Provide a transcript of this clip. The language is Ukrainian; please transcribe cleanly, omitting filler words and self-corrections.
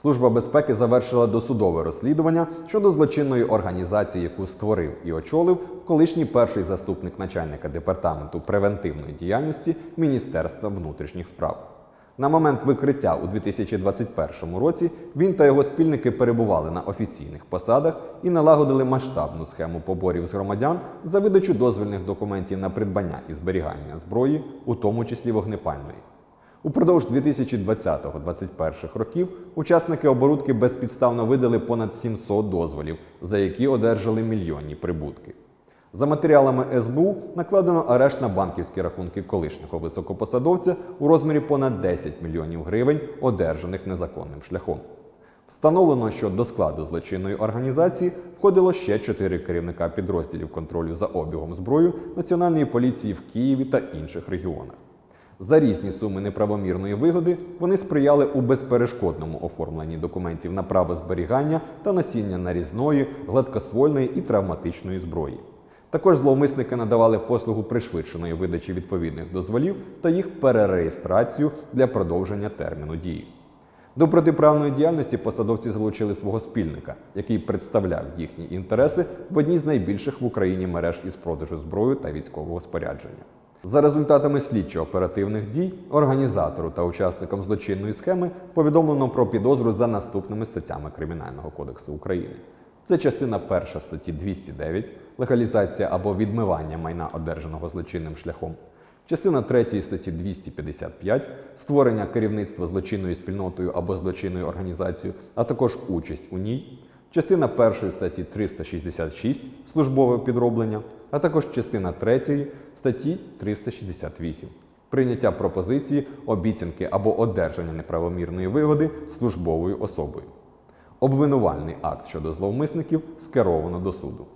Служба безпеки завершила досудове розслідування щодо злочинної організації, яку створив і очолив колишній перший заступник начальника департаменту превентивної діяльності Міністерства внутрішніх справ. На момент викриття у 2021 році він та його спільники перебували на офіційних посадах і налагодили масштабну схему поборів з громадян за видачу дозвільних документів на придбання і зберігання зброї, у тому числі вогнепальної. Упродовж 2020-2021 років учасники оборудки безпідставно видали понад 700 дозволів, за які одержали мільйонні прибутки. За матеріалами СБУ накладено арешт на банківські рахунки колишнього високопосадовця у розмірі понад 10 мільйонів гривень, одержаних незаконним шляхом. Встановлено, що до складу злочинної організації входило ще 4 керівника підрозділів контролю за обігом зброї Національної поліції в Києві та інших регіонах. За різні суми неправомірної вигоди вони сприяли у безперешкодному оформленні документів на право зберігання та носіння нарізної, гладкоствольної і травматичної зброї. Також зловмисники надавали послугу пришвидшеної видачі відповідних дозволів та їх перереєстрацію для продовження терміну дії. До протиправної діяльності посадовці залучили свого спільника, який представляв їхні інтереси в одній з найбільших в Україні мереж із продажу зброї та військового спорядження. За результатами слідчо-оперативних дій, організатору та учасникам злочинної схеми повідомлено про підозру за наступними статтями Кримінального кодексу України. Це частина 1 статті 209 – легалізація або відмивання майна, одержаного злочинним шляхом. Частина 3 статті 255 – створення керівництва злочинною спільнотою або злочинною організацією, а також участь у ній. Частина 1 статті 366 – службове підроблення, а також частина 3 статті 368 – прийняття пропозиції, обіцянки або одержання неправомірної вигоди службовою особою. Обвинувальний акт щодо зловмисників скеровано до суду.